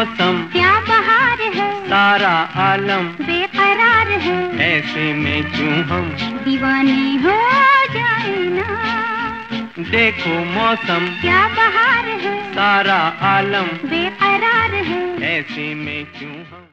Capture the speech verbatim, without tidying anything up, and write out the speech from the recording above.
मौसम क्या बहार है, सारा आलम बेकरार है, ऐसे में क्यों हम दीवाने हो जाए ना। देखो मौसम क्या बहार है, सारा आलम बेकरार है, ऐसे में क्यों हम